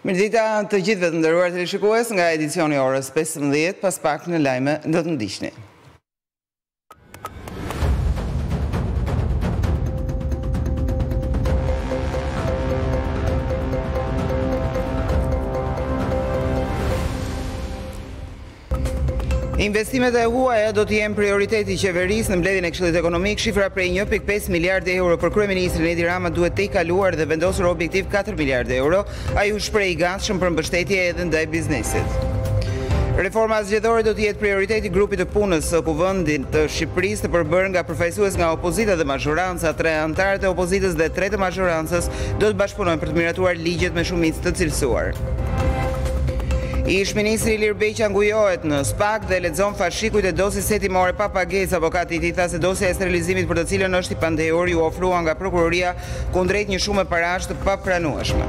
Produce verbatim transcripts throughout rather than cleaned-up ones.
Mirëdita të gjithëve të nderuar teleshikues, nga edicioni orës pesëmbëdhjetë, pas pak në lajme do të ndiqni. Investimet e huaja do të jenë prioriteti i qeverisë në mbledhjen e Këshillit Ekonomik. Shifra prej një pikë pesë miliardë euro për kryeministrin Edi Rama duhet të kaluar dhe vendosur objektiv katër miliardë euro. Ai u shpreh i gatshëm për mbështetje edhe ndaj biznesit. Reforma zgjedhore do të jetë prioriteti i grupit të punës së Kuvendit të Shqipërisë, të përbërë nga përfaqësues nga opozita dhe mazhoranca. Tre anëtarët e opozitës dhe tre të mazhorancës do të bashkëpunojnë për të miratuar ligjet me shumicë të cilësuar. Ish-ministri Ilir Beqa ngujohet në SPAK dhe lexon fashikujt e dosjes hetimore pa pagesë. Avokati i tij tha se dosja e sterilizimit për të cilën është i pandehur ju ofrua nga prokuroria kundrejt një shume parash të papranueshme.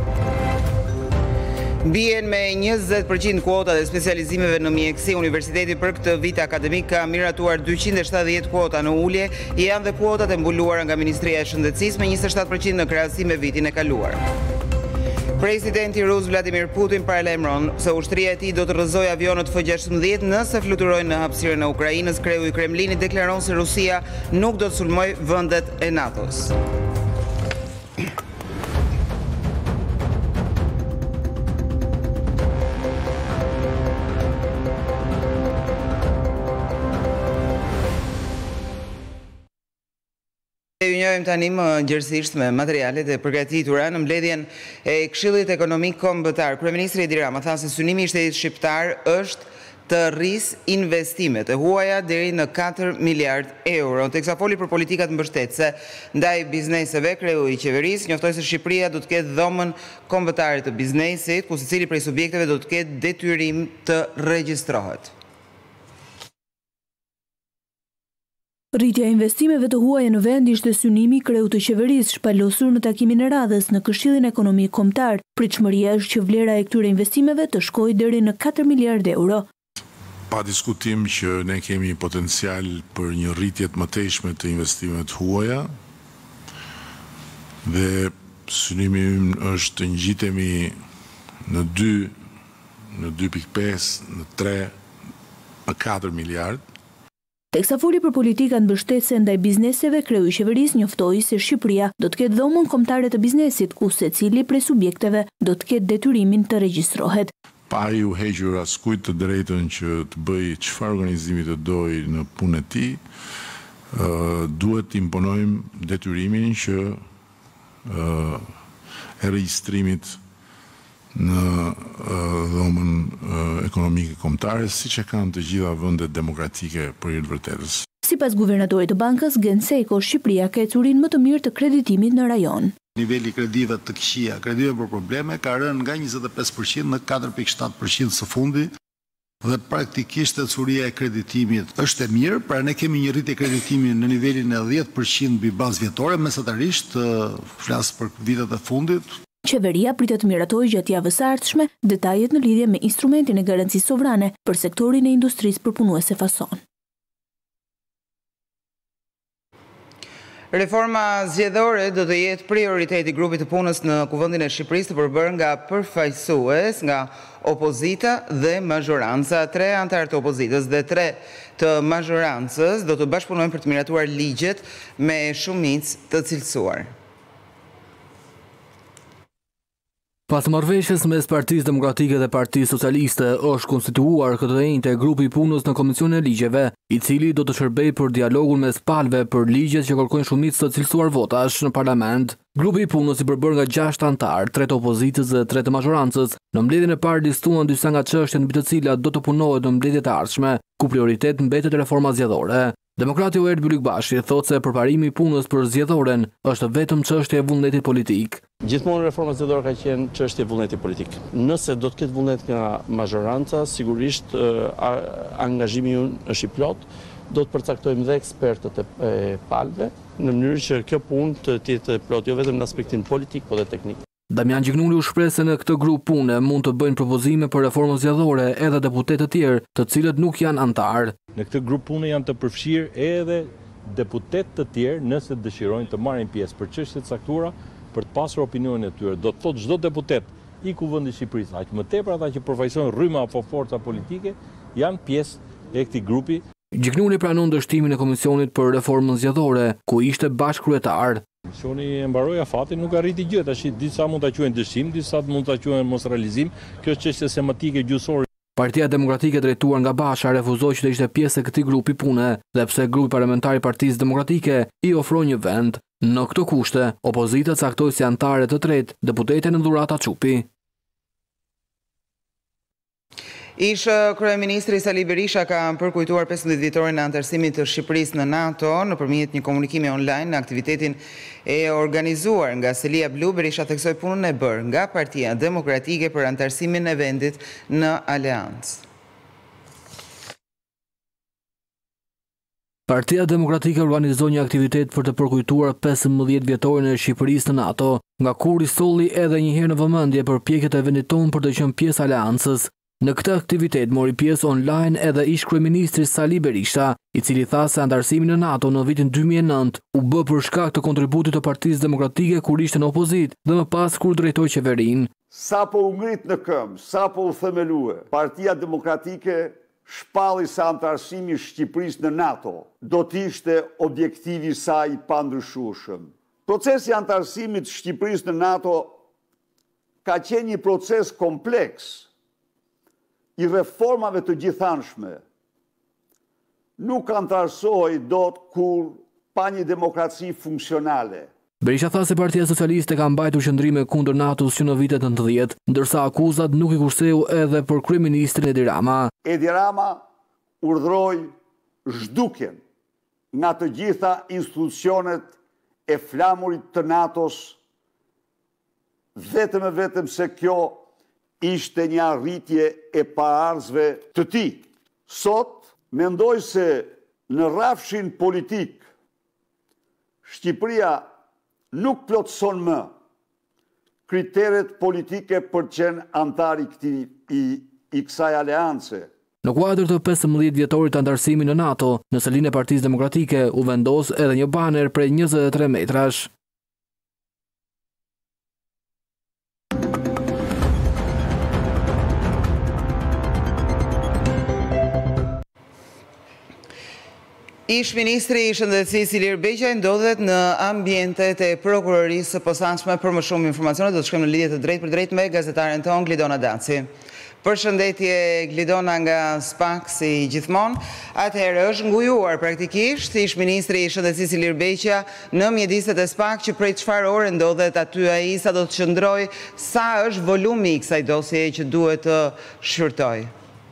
Bien me njëzet përqind kuota dhe specializimeve në mjekësi. Universiteti për këtë vit akademik ka miratuar dyqind e shtatëdhjetë kuota në ulje, janë dhe kuotat e mbuluara nga Ministria e Shëndetësisë me njëzet e shtatë përqind në krahasim me vitin e kaluar. Presidenti rus Vladimir Putin paralajmëron se ushtria e tij do të rrëzojë avionët F gjashtëmbëdhjetë nëse fluturojnë në hapësirën e Ukrainës. Kreu i Kremlinit deklaron se Rusia nuk do të sulmojë vendet e NATO-s. Ju njohim tani më gjërësisht me materialet e përgatitura në mbledhjen e Këshillit Ekonomik Kombëtar. Kryeministri Edi Rama tha se synimi i shtetit shqiptar është të rrisë investimet e huaja deri në katër miliardë euro. Teksa foli për politikat mbështetëse ndaj bizneseve, kreu i qeverisë njoftoi se Shqipëria do të ketë dhomën kombëtare të biznesit, ku secili prej subjekteve do të ketë detyrim të regjistrohet. Rritja e investimeve të huaja në vend ishte synimi i kreut të qeverisë shpalosur në takimin e radhës në Këshillin Ekonomik Kombëtar. Pritshmëria është që vlera e këtyre investimeve të shkojë deri në katër miliardë euro. Pa diskutim që ne kemi potencial për një rritje të mëtejshme të investimeve të huaja dhe synimi im është të ngjitemi në dy në dy pikë pesë, në tre, në katër miliardë. Teksa foli për politikat mbështetëse ndaj bizneseve, kreu i qeverisë njoftoi se Shqipëria do të ketë dhomën kombëtare të biznesit, ku secili prej subjekteve do të ketë detyrimin të regjistrohet. Pa ju hequr askujt të drejtën që të bëj çfarë organizimi të dojë në punën e tij, duhet të imponojmë detyrimin që e regjistrimit në dhomën ekonomike kombëtare, siç e kanë të gjitha vendet demokratike për hir të vërtetës. Sipas guvernatorit të bankës Gen Seko, Shqipëria ka ecurinë më të mirë të kreditimit në rajon. Niveli i kredive të këqija, kredive për probleme, ka rënë nga njëzet e pesë përqind në katër pikë shtatë përqind së fundi dhe praktikisht ecuria e kreditimit është e mirë, pra ne kemi një rritje kreditimi në nivelin e dhjetë përqind mbi bazë vjetore, mesatarisht flas për vitet e fundit. Qeveria pritet të miratojë gjatë javës së ardhshme detajet në lidhje me instrumentin e garancisë sovrane për sektorin e industrisë përpunuese fason. Reforma zgjedhore do të jetë prioriteti i grupit të punës në Kuvendin e Shqipërisë, të përbërë nga përfaqësues nga opozita dhe mazhoranca. Tre anëtarë të opozitës dhe tre të mazhorancës do të bashkëpunojnë për të miratuar ligjet me shumicë të cilësuar. Pas marrëveshjes mes Partisë Demokratike dhe Partisë Socialiste, është konstituuar këtë enjte grupi i punës në Komisionin e Ligjeve, i cili do të shërbejë për dialogun mes palëve për ligjet që kërkojnë shumicë të cilësuar votash në parlament. Grupi i punës i përbërë nga gjashtë anëtarë, tre të opozitës dhe tre të mazhorancës. Në mbledhjen e parë listuan disa nga çështjet mbi të cilat do të punohet në mbledhjet e ardhshme, ku prioritet mbetet reforma zgjedhore. Demokrati Oer Bylykbashi thotë se përparimi i punës për zgjedhoren është vetëm çështje e vullnetit politik. Gjithmonë reforma zgjedhore ka qenë çështje e vullnetit politik. Nëse do të ketë vullnet nga mazhoranca, sigurisht angazhimi ynë është i plot, do të përcaktojmë dhe ekspertët e palëve në mënyrë që kjo punë të jetë plot jo vetëm në aspektin politik, por edhe teknik. Damian Gjiknuli u shpreh se në këtë grup pune mund të bëjnë propozime për reformën zgjedhore edhe deputetë të tjerë, të cilët nuk janë anëtarë. Në këtë grup pune janë të përfshirë edhe deputetë të tjerë nëse dëshirojnë të marrin pjesë për çështje të caktuara për të pasur opinionin e tyre. Do të thotë çdo deputet i Kuvendit të Shqipërisë. Aq më tepër ata që përfaqësojnë rrymë apo forca politike janë pjesë e këtij grupi. Gjiknuni pranon dështimin e Komisionit për Reformën Zgjedhore, ku ishte bashkëkryetar. Komisioni e mbaroi afatin, nuk arriti gjë, tash disa mund ta quajnë dështim, disa mund ta quajnë mos realizim. Kjo është çështje sematike gjyqësore. Partia Demokratike drejtuar nga Basha refuzoi që të ishte pjesë e këtij grupi pune, dhe pse grupi parlamentar i Partisë Demokratike i ofroi një vend. Në këto kushte, opozita caktoi si anëtare të tretë deputeten Dhurata Çupi. Ish kryeministri Sali Berisha ka përkujtuar pesëmbëdhjetë vjetorin e anëtarësimit të Shqipërisë në NATO nëpërmjet një komunikimi online në aktivitetin e organizuar nga Selia Blu. Berisha theksoi punën e bërë nga Partia Demokratike për anëtarësimin e vendit në aleancë. Partia Demokratike organizoi një aktivitet për të përkujtuar pesëmbëdhjetë vjetorin e Shqipërisë në NATO, nga kur i solli edhe një herë në vëmendje përpjekjet e vendit tonë për të qenë pjesë aleancës. Në këtë aktivitet mori pjesë online edhe ish kryeministri Sali Berisha, i cili tha se anëtarësimi në NATO në vitin dy mijë e nëntë u bë për shkak të kontributit të Partisë Demokratike kur ishte në opozitë dhe më pas kur drejtoi qeverinë. Sa po u ngrit në këmbë, sa po u themelue, Partia Demokratike shpalli se anëtarësimi i Shqipërisë në NATO do të ishte objektivi i saj i pandryshueshëm. Procesi i anëtarësimit të Shqipërisë në NATO ka qenë një proces kompleks i reformave të gjithanshme. Nuk anëtarësohej dot kur pa një demokraci funksionale. Berisha tha se Partia Socialiste ka mbajtur qëndrime kundër NATO-s që në vitet nëntëdhjetë, ndërsa akuzat nuk i kurseu edhe për kryeministrin Edi Rama. Edi Rama urdhroi zhdukjen nga të gjitha institucionet e flamurit të NATO-s, vetëm e vetëm se kjo ishte një arritje e paardhësve të tij. Sot mendoj se në rrafshin politik Shqipëria nuk plotëson më kriteret politike për të qenë antar i këtij i, i kësaj aleance. Në kuadër të pesëmbëdhjetë vjetorit të anëtarësimit në NATO, në salinë e Partisë Demokratike u vendos edhe një baner prej njëzet e tre metrash. Ish ministri i Shëndetësisë Ilir Beqaj ndodhet në ambientet e prokurorisë së posaçme. Për më shumë informacione do të shkojmë në lidhje të drejtë për drejtë me gazetaren ton Glidona Daci. Përshëndetje Glidona nga SPAK si gjithmonë. Atëherë është ngujuar praktikisht ish ministri i Shëndetësisë Ilir Beqaj në mjediset e SPAK që prej çfarë ore ndodhet aty ai, sa do të qëndroj, sa është volumi i kësaj dosje që duhet të shqyrtoj.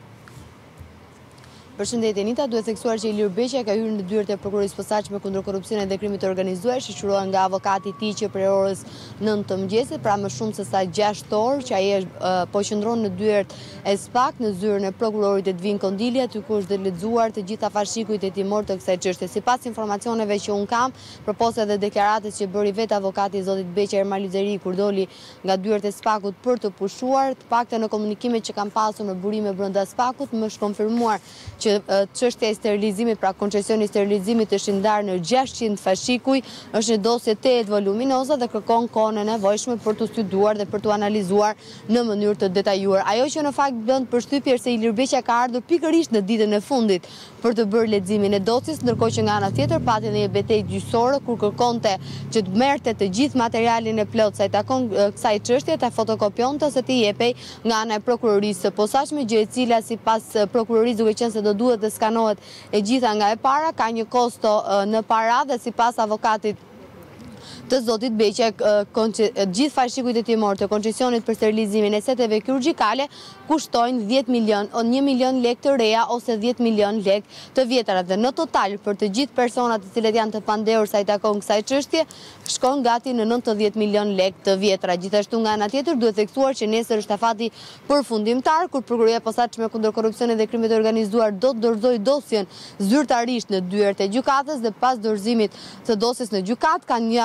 Përshëndetje Nita, duhet theksuar që Ilir Beqaj ka hyrë në dyert e prokurorisë posaçme kundër korrupsionit dhe krimit të organizuar, shoqëruar nga avokati i tij që prej orës nëntë të mëngjesit, pra më shumë se sa gjashtë orë që ai është po qëndron në dyert e SPAK në zyrën e prokurorit Edvin Kondili, aty ku është lexuar të gjitha fashikujt e timor të kësaj çështje. Sipas informacioneve që un kam, përpos edhe deklaratës që bëri vetë avokati i zotit Beqaj Ermal Lizeri kur doli nga dyert e SPAK-ut për të pushuar, të paktën në komunikimet që kanë pasur me burime brenda SPAK-ut, më është konfirmuar që çështja e sterilizimit, pra koncesioni i sterilizimit është ndarë në gjashtëqind fashikuj, është një dosje tetë voluminoze dhe kërkon kohën e nevojshme për të studiuar dhe për të analizuar në mënyrë të detajuar. Ajo që në fakt bën përshtypje se Ilir Beqaj ka ardhur pikërisht në ditën e fundit për të bërë leximin e dosjes, ndërkohë që nga ana tjetër pati një betejë gjyqësore kur kërkonte që të merrte të gjithë materialin e plot sa i takon kësaj çështje, ta fotokopionte ose të jepej nga ana e prokurorisë së posaçme, gjë e cila sipas prokurorisë duke qenë se do duhet të skanohet e gjitha nga e para, ka një kosto në para dhe sipas avokatit të zotit Beqaj, gjithë fashikujt e timor të koncesionit për sterilizimin e seteve kirurgjikale kushtojnë dhjetë milion, një milion lek të reja ose dhjetë milion lek të vjetara. Dhe në total për të gjithë personat të cilët janë të pandehur sa i takon kësaj çështje, shkon gati në nëntëdhjetë milion lek të vjetara. Gjithashtu nga ana tjetër duhet theksuar që nesër është afati përfundimtar kur prokuroria e posaçme kundër korrupsionit dhe krimit të organizuar do të dorëzojë dosjen zyrtarisht në dyert e gjykatës dhe pas dorëzimit të dosjes në gjykatë ka një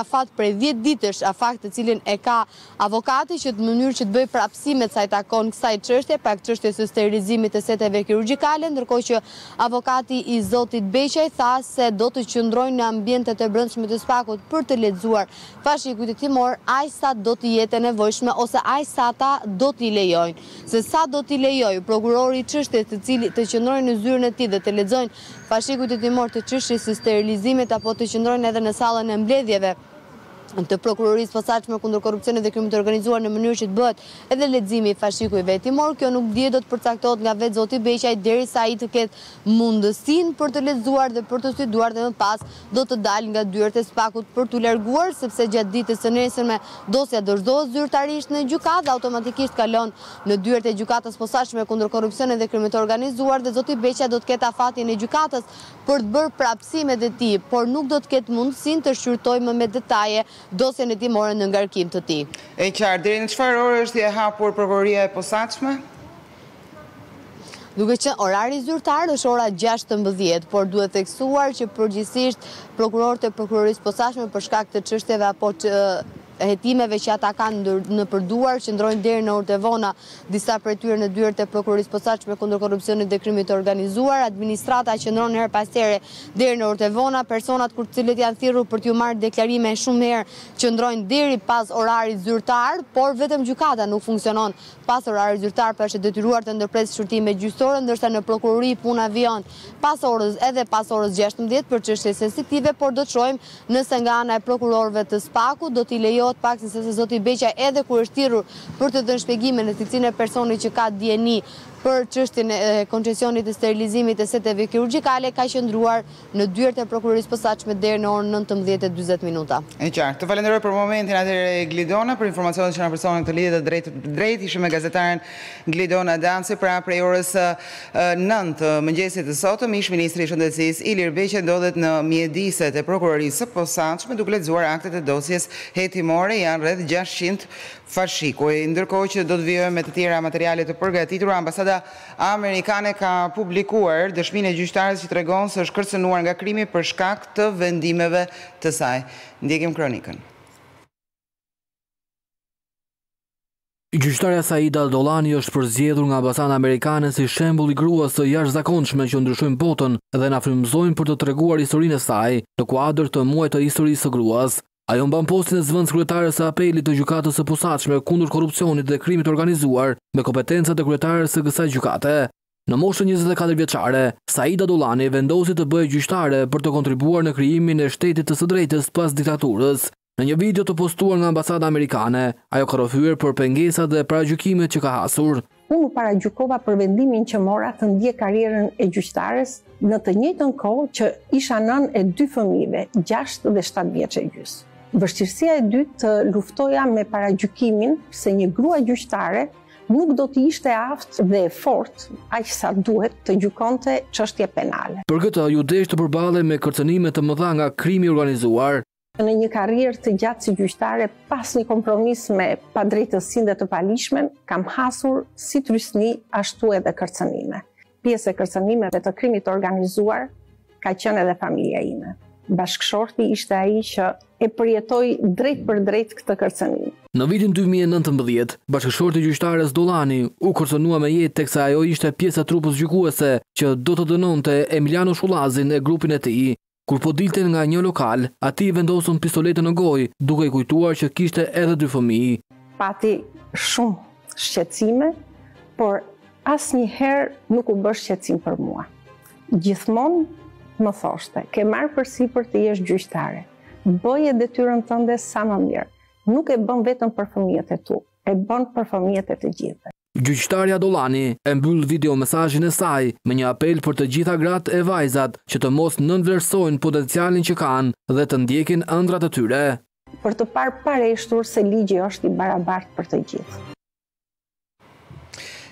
afat prej dhjetë ditësh, afat të cilin e ka avokati që në mënyrë që të bëjë prapësimet sa i takon kësaj çështje, pra çështjes së sterilizimit të seteve kirurgjikale, ndërkohë që avokati i zotit Beqaj tha se do të qëndrojnë në ambientet e brendshme të spakut për të lexuar fashikujt timor aq sa do të jetë nevojshme ose aq sa ata do t'i lejojnë. Se sa do t'i lejojë prokurori i çështjes të cilit të qëndrojnë në zyrën e tij dhe të lexojnë fashikujt timor të çështjes së sterilizimit apo të qëndrojnë edhe në sallën e mbledhjeve të prokurorisë posaçme kundër korrupsionit dhe krimit të organizuar në mënyrë që të bëhet edhe leximi i fashikujve timor, kjo nuk dihet do të përcaktohet nga vetë zoti Beqaj derisa ai të ketë mundësinë për të lexuar dhe për të studiuar dhe më pas do të dalë nga dyert e spakut për t'u larguar, sepse gjatë ditës së nesërme dosja dorëzohet zyrtarisht në gjykatë dhe automatikisht kalon në dyert e gjykatës posaçme kundër korrupsionit dhe krimit të organizuar dhe zoti Beqaj do të ketë afatin e gjykatës për të bërë prapësimet e tij, por nuk do të ketë mundësinë të shqyrtojë më me detaje dosjen e timore në ngarkim të tij. E qartë, deri në çfarë ore është e hapur prokuroria e posaçme? Duke qenë orari zyrtar është ora gjashtëmbëdhjetë, por duhet theksuar që përgjithsisht prokurorët e prokurorisë posaçme për shkak të çështjeve apo të hetimeve që ata kanë në përduar, qëndrojnë deri në orët e vona, disa prej tyre në dyert e prokurorisë posaçme kundër korrupsionit dhe krimit të organizuar, administrata qëndron her pas here deri në orët e vona, personat kur të cilët janë thirrur për t'ju marrë deklarime shumë herë qëndrojnë deri pas orarit zyrtar, por vetëm gjykata nuk funksionon pas orarit zyrtar, për është detyruar të ndërpresë shurtime gjyqësore, ndërsa në prokurori puna vijon pas orës edhe pas orës gjashtëmbëdhjetë për çështje sensitive, por do të shohim nëse nga ana e prokurorëve të spakut do t'i lejohet pak se zoti Beqaj edhe kur është thirrur për të dhënë shpjegime në cilësinë e personit që ka dieni për çështjen e koncesionit të sterilizimit të seteve kirurgjikale ka qëndruar në dyert e prokurorisë posaçme deri në orën nëntëmbëdhjetë e dymbëdhjetë minuta. E qartë. Të falenderoj për momentin atëherë Glidona për informacionet që na përsonë këtë lidhje të drejtë për drejtë. Ishim me gazetaren Glidona Danci, pra prej orës nëntë mëngjesit të sotëm, ish ministri i Shëndetësisë Ilir Beqaj ndodhet në mjediset e prokurorisë së posaçme duke lexuar aktet e dosjes hetimore, janë rreth gjashtëqind fashikuj. Ndërkohë që do të vijojmë me të tjera materiale të përgatitura, ambasada amerikane ka publikuar dëshminë e gjyqtares që tregon se është kërcënuar nga krimi për shkak të vendimeve të saj. Ndjekim kronikën. Gjyqtarja Saida Al-Dolani është përzgjedhur nga ambasada amerikane si shembull i gruas së jashtëzakonshme që ndryshojnë botën dhe na frymëzojnë për të treguar historinë e saj në kuadër të muajit të historisë së gruas. Ajo mban postin e zëvendës kryetare së apelit të gjykatës së posaçme kundër korrupsionit dhe krimit të organizuar me kompetencat e kryetares së kësaj gjykate. Në moshën njëzet e katër vjeçare, Saida Al-Dolani vendosi të bëhej gjyqtare për të kontribuar në krijimin e shtetit të së drejtës pas diktaturës. Në një video të postuar nga ambasada amerikane, ajo ka rrëfyer për pengesat dhe paragjykimet që ka hasur. Unë u paragjykova për vendimin që mora të ndjek karrierën e gjyqtares në të njëjtën kohë që isha nën e dy fëmijëve, gjashtë dhe shtatë vjeç e gjys. Vështirësia e dytë të luftoja me paragjykimin se një grua gjyqtare nuk do të ishte aftë dhe e fortë aq sa duhet të gjykonte çështje penale. Për këtë ju desh të përballej me kërcënime të mëdha nga krimi organizuar. Në një karrierë të gjatë si gjyqtare, pas një kompromis me padrejtësinë dhe të paligjshme, kam hasur si trysni ashtu edhe kërcënime. Pjesë e kërcënimeve të krimit të organizuar ka qenë edhe familja ime. Bashkëshorti ishte ai që e përjetoi drejt për drejt këtë kërcënim. Në vitin dy mijë e nëntëmbëdhjetë, bashkëshorti i gjyqtares Dolani u kërcënua me jetë teksa ajo ishte pjesë e trupës gjykuese që do të dënonte Emiliano Shullazin e grupin e tij. Kur po dilten nga një lokal, ati vendosën pistoletën në gojë, duke i kujtuar që kishte edhe dy fëmijë. Pati shumë shqetësime, por asnjëherë nuk u bë shqetësim për mua. Gjithmonë më thoshte, ke marrë përsipër të jesh gjyqtare. Bëje detyrën tënde sa më mirë. Nuk e bën vetëm për fëmijët e tu, e bën për fëmijët e të gjithëve. Gjyqtarja Dolani e mbyll video mesazhin e saj me një apel për të gjitha gratë e vajzat që të mos nënvlerësojnë potencialin që kanë dhe të ndjekin ëndrat e tyre. Për të parë pareshtur se ligji është i barabartë për të gjithë.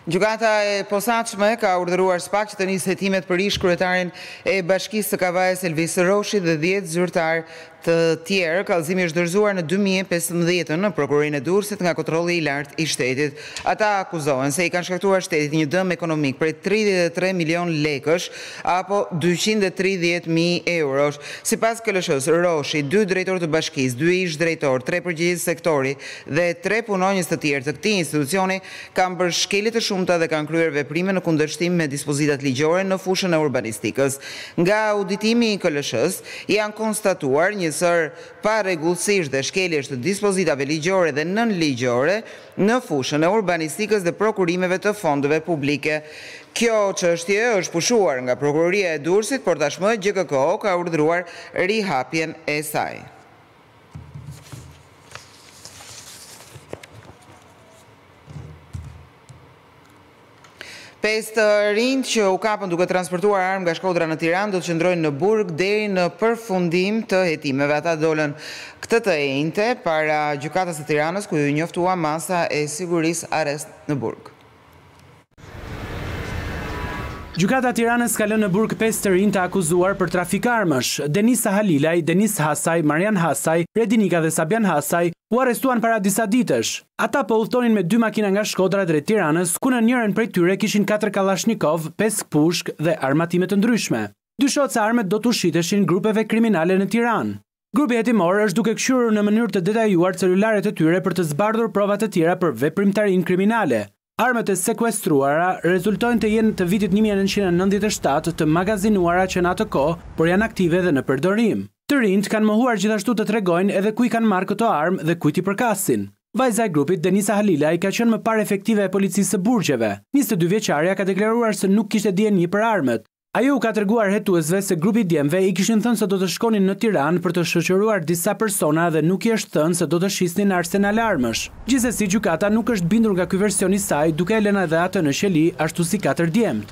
Gjykata e posaçme ka urdhëruar SPAK që të nisë hetimet për ish kryetarin e Bashkisë së Kavajës Elvis Roshi dhe dhjetë zyrtar të tjerë. Kallëzimi është dorëzuar në dy mijë e pesëmbëdhjetë në prokurorinë e Durrësit nga kontrolli i lartë i shtetit. Ata akuzohen se i kanë shkaktuar shtetit një dëm ekonomik prej tridhjetë e tre milion lekësh apo dyqind e tridhjetë mijë eurosh. Sipas K L S-s, Roshi, dy drejtorë të bashkisë, dy ish drejtorë, tre përgjegjës sektori dhe tre punonjës të tjerë të këtij institucioni kanë bërë shkelje të shumta dhe kanë kryer veprime në kundërshtim me dispozitat ligjore në fushën e urbanistikës. Nga auditimi i K L S-s janë konstatuar një sër pa rregullësisht dhe shkeljesh të dispozitave ligjore dhe nën ligjore në fushën e urbanistikës dhe prokurimeve të fondeve publike. Kjo çështje është pushuar nga Prokuroria e Durrësit, por tashmë G K K O ka urdhëruar rihapjen e saj. Pesë rinj që u kapën duke transportuar armë nga Shkodra në Tiranë do të qëndrojnë në burg deri në përfundim të hetimeve. Ata dolën këtë të enjte para gjykatës së Tiranës, ku ju njoftua masa e sigurisë arrest në burg. Gjykata e Tiranës ka lënë në burg pesë të rinj të akuzuar për trafik armësh. Denisa Halilaj, Denis Hasaj, Marian Hasaj, Redinika dhe Sabian Hasaj u arrestuan para disa ditësh. Ata po udhtonin me dy makina nga Shkodra drejt Tiranës, ku në njërin prej tyre kishin katër Kalashnikov, pesë pushk dhe armatime të ndryshme. Dyshohet se armët do të ushiteshin grupeve kriminale në Tiranë. Grupi hetimor është duke këshyrur në mënyrë të detajuar celularet e tyre për të zbardhur provat e tjera për veprimtarinë kriminale. Armët e sekuestruara rezultojnë të jenë të vitit një mijë e nëntëqind e nëntëdhjetë e shtatë të magazinuara që në atë kohë, por janë aktive dhe në përdorim. Të rinjt kanë mohuar gjithashtu të tregojnë edhe ku i kanë marrë këto armë dhe kujt i përkasin. Vajza e grupit, Denisa Halilaj, ka qenë më parë efektive e policisë së Burgjeve. njëzet e dy vjeçaria ka deklaruar se nuk kishte dieni për armët. Ajo u ka treguar hetuesve se grupi djemve i kishin thënë se do të shkonin në Tiranë për të shoqëruar disa persona dhe nuk i është thënë se do të shisnin arsenal armësh. Gjithsesi, gjykata nuk është bindur nga ky version i saj, duke e lënë edhe atë në qeli ashtu si katër djemt.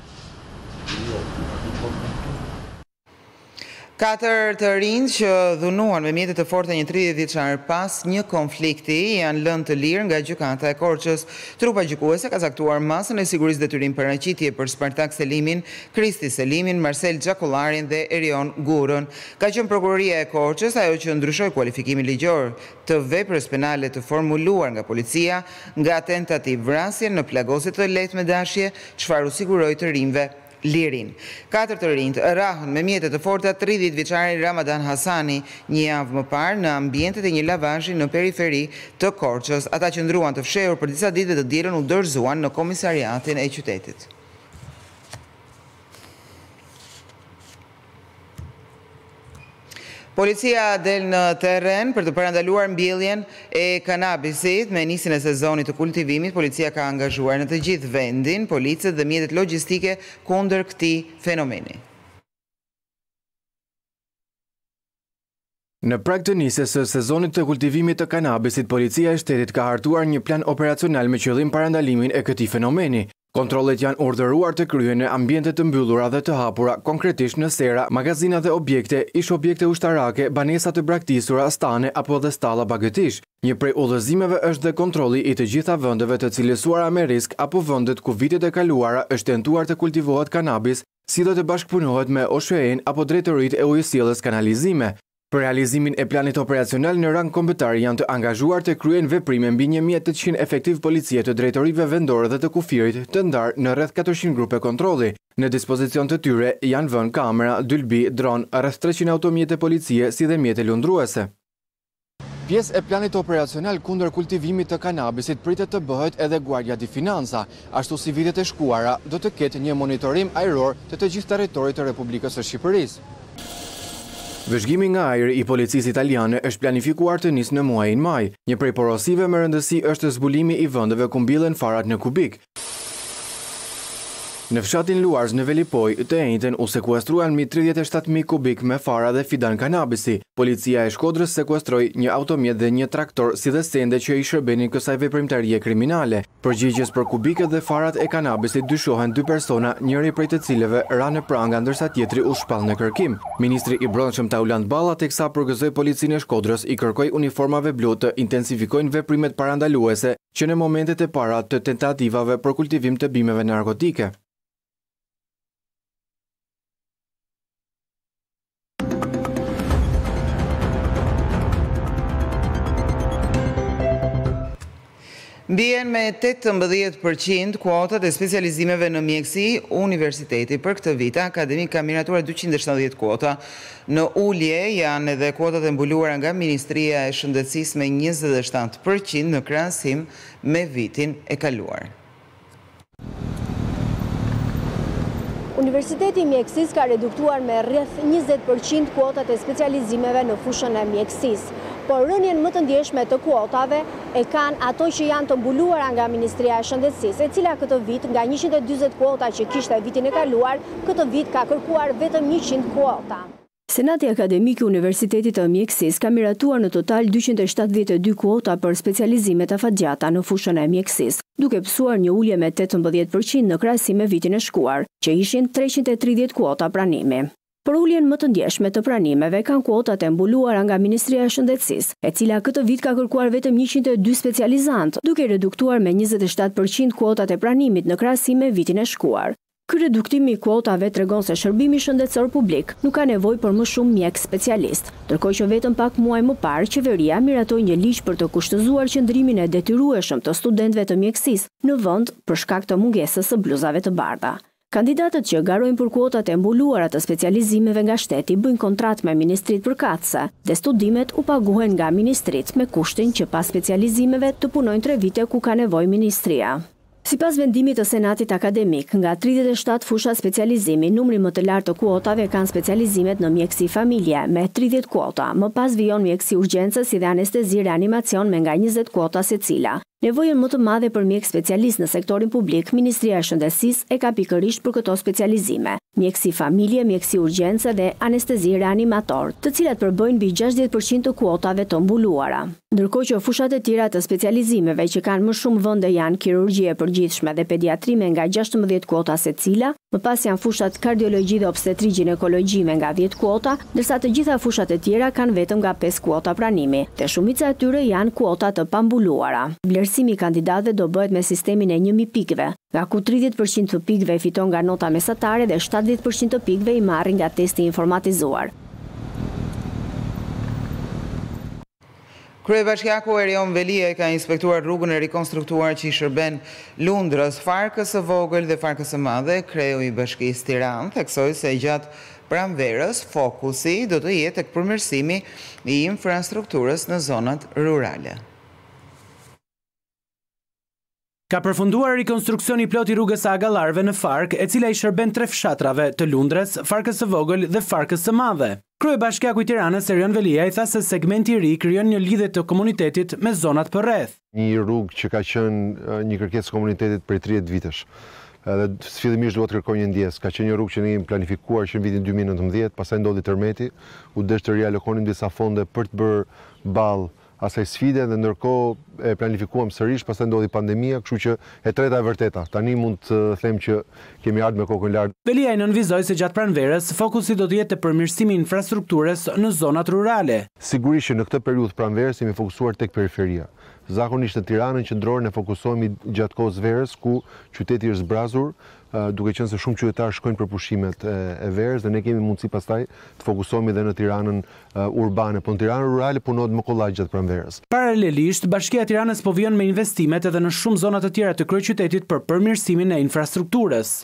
Katër të rinj që dhunuan me mjete të forta një tridhjetë vjeçar pas një konflikti janë lënë të lirë nga gjykata e Korçës. Trupa gjykuese ka caktuar masën e sigurisë detyrim paraqitje për Spartak Selimin, Kristi Selimin, Marcel Xhakullarin dhe Erion Gurën. Ka qenë prokuroria e Korçës ajo që ndryshoi kualifikimin ligjor të veprës penale të formuluar nga policia nga tentativë vrasje në plagosje të lehtë me dashje, çfarë u siguroi të rinjve lirin. Katër të rinjt rrahën me mjete të forta tridhjetë vjeçari Ramadan Hasani një javë më parë në ambientet e një lavazhi në periferi të Korçës. Ata qëndruan të fshehur për disa ditë dhe të dielën u dorëzuan në komisariatin e qytetit. Policia del në terren për të parandaluar mbjelljen e kanabisit. Me nisjen e sezonit të kultivimit, policia ka angazhuar në të gjithë vendin policët dhe mjetet logjistike kundër këtij fenomeni. Në prag të nisjes së sezonit të kultivimit të kanabisit, policia e shtetit ka hartuar një plan operacional me qëllim parandalimin e këtij fenomeni. Kontrollet janë urdhëruar të kryhen në ambiente të mbyllura dhe të hapura, konkretisht në sera, magazina dhe objekte, ish objekte ushtarake, banesa të braktisura, stane apo dhe stalla bagëtish. Një prej udhëzimeve është dhe kontrolli i të gjitha vendeve të cilësuara me risk apo vendet ku vitet e kaluara është tentuar të kultivohet kanabis, si do të bashkëpunohet me O S H E-n apo drejtoritë e ujësjelljes kanalizime. Për realizimin e planit operacional në rang kombëtar janë të angazhuar të kryen veprime mbi një mijë e tetëqind efektiv policie të drejtorive vendore dhe të kufirit të ndarë në rreth katërqind grupe kontrolli. Në dispozicion të tyre janë vënë kamera, dylbi, dron, rreth treqind automjete policie si dhe mjete lundruese. Pjesë e planit operacional kundër kultivimit të kanabisit pritet të bëhet edhe Guardia di Finanza, ashtu si vitet e shkuara do të ketë një monitorim ajror të të gjithë territorit të Republikës së Shqipërisë. Vëzhgimi nga ajri i policisë italiane është planifikuar të nisë në muajin maj. Një prej porosive me rëndësi është zbulimi i vendeve ku mbillen farat në kubik. Në fshatin Luarz në Velipoj, të enjten u sekuestruan mbi tridhjetë e shtatë mijë kubik me fara dhe fidan kanabisi. Policia e Shkodrës sekuestroi një automjet dhe një traktor si dhe sende që i shërbenin kësaj veprimtarie kriminale. Përgjigjes për kubiket dhe farat e kanabisit dyshohen dy persona, njëri prej të cilëve ra në pranga ndërsa tjetri u shpall në kërkim. Ministri i Brendshëm Tauland Balla teksa përgëzoi policinë e Shkodrës i kërkoi uniformave blu të intensifikojnë veprimet parandaluese që në momentet e para të tentativave për kultivim të bimeve narkotike. Mbien me tetëmbëdhjetë përqind kuotat e specializimeve në mjekësi. Universiteti për këtë vit akademik ka miratuar dyqind e shtatëdhjetë kuota. Në ulje janë edhe kuotat e mbuluara nga Ministria e Shëndetësisë me njëzet e shtatë përqind në krahasim me vitin e kaluar. Universiteti i Mjekësisë ka reduktuar me rreth njëzet përqind kuotat e specializimeve në fushën e mjekësisë. Por rënien më të ndjeshme të kuotave e kanë ato që janë të mbuluara nga Ministria e Shëndetësisë, e cila këtë vit nga njëqind e dyzet kuota që kishte vitin e kaluar, këtë vit ka kërkuar vetëm njëqind kuota. Senati Akademik i Universitetit të Mjekësisë ka miratuar në total dyqind e shtatëdhjetë e dy kuota për specializimet afatgjata në fushën e mjekësisë, duke pësuar një ulje me tetëmbëdhjetë përqind në krahasim me vitin e shkuar, që ishin treqind e tridhjetë kuota pranimi. Për uljen më të ndjeshme të pranimeve kanë kuotat e mbuluara nga Ministria e Shëndetësisë, e cila këtë vit ka kërkuar vetëm njëqind e dy specializantë, duke reduktuar me njëzet e shtatë përqind kuotat e pranimit në krahasim me vitin e shkuar. Ky reduktimi i kuotave tregon se shërbimi shëndetësor publik nuk ka nevojë për më shumë mjek specialist, ndërkohë që vetëm pak muaj më parë qeveria miratoi një ligj për të kushtëzuar qëndrimin e detyrueshëm të studentëve të mjekësisë në vend për shkak të mungesës së bluzave të bardha. Kandidatët që garojnë për kuotat e mbuluara të specializimeve nga shteti bëjnë kontratë me ministrit përkatëse dhe studimet u paguhen nga ministrit me kushtin që pas specializimeve të punojnë tre vite ku ka nevojë ministria. Sipas vendimit të Senatit Akademik, nga tridhjetë e shtatë fusha specializimi, numri më të lartë të kuotave kanë specializimet në mjekësi familje me tridhjetë kuota, më pas vijon mjekësi urgjencë si dhe anestezi reanimacion me nga njëzet kuota secila. Nevojën më të madhe për mjek specialist në sektorin publik, Ministria e Shëndetësisë e ka pikërisht për këto specializime: mjekësi familje, mjekësi urgjencë dhe anestezi reanimator, të cilat përbëjnë mbi gjashtëdhjetë përqind të kuotave të mbuluara. Ndërkohë që fushat e tjera të specializimeve që kanë më shumë vende janë kirurgji e përgjithshme dhe pediatri me nga gjashtëmbëdhjetë kuota secila, më pas janë fushat kardiologji dhe obstetri ginekologji me nga dhjetë kuota, ndërsa të gjitha fushat e tjera kanë vetëm nga pesë kuota pranimi, dhe shumica e tyre janë kuota të pambuluara. Vlerësimi i kandidatëve do bëhet me sistemin e një mijë pikëve, nga ku tridhjetë përqind të pikëve fiton nga nota mesatare dhe shtatëdhjetë përqind të pikëve i marrin nga testi informatizuar. Kryebashkiaku Erion Velia ka inspektuar rrugën e rikonstruktuar që i shërben Lundrës, Farkës së Vogël dhe Farkës së Madhe. Kreu i Bashkisë Tiranë theksoi se gjatë pranverës fokusi do të jetë tek përmirësimi i infrastrukturës në zonat rurale. Ka përfunduar rikonstruksioni plot i rrugës së Agallarëve në Farkë, e cila i shërben tre fshatrave të Lundrës, Farkës së Vogël dhe Farkës së Madhe. Kryebashkiaku i Tiranës Erion Velia i tha se segmenti i ri krijon një lidhje të komunitetit me zonat përreth. Një rrugë që ka qenë një kërkesë komunitetit për tridhjetë vitesh. Edhe fillimisht duhet të kërkojë një ndjes. Ka qenë një rrugë që ne kemi planifikuar që në vitin dy mijë e nëntëmbëdhjetë, pastaj ndodhi tërmeti, u desh të rialokonim disa fonde për të bërë ballë asaj sfide dhe ndërkohë e planifikuam sërish, pastaj ndodhi pandemia, kështu që e treta e vërteta. Tani mund të them që kemi ardhur me kokën lart. Velia i nënvizoi se gjatë pranverës fokusi do të jetë te përmirësimi i infrastrukturës në zonat rurale. Sigurisht që në këtë periudhë pranverës jemi fokusuar tek periferia. Zakonisht në Tiranën qendrore ne fokusohemi gjatë kohës verës ku qyteti është zbrazur, duke qenë se shumë qytetarë shkojnë për pushimet e verës dhe ne kemi mundësi pastaj të fokusohemi edhe në Tiranën urbane, po në Tiranën rurale punohet më kollaj gjatë pranverës. Paralelisht, Bashkia e Tiranës po vjen me investimet edhe në shumë zona të tjera të kryeqytetit për përmirësimin e infrastrukturës.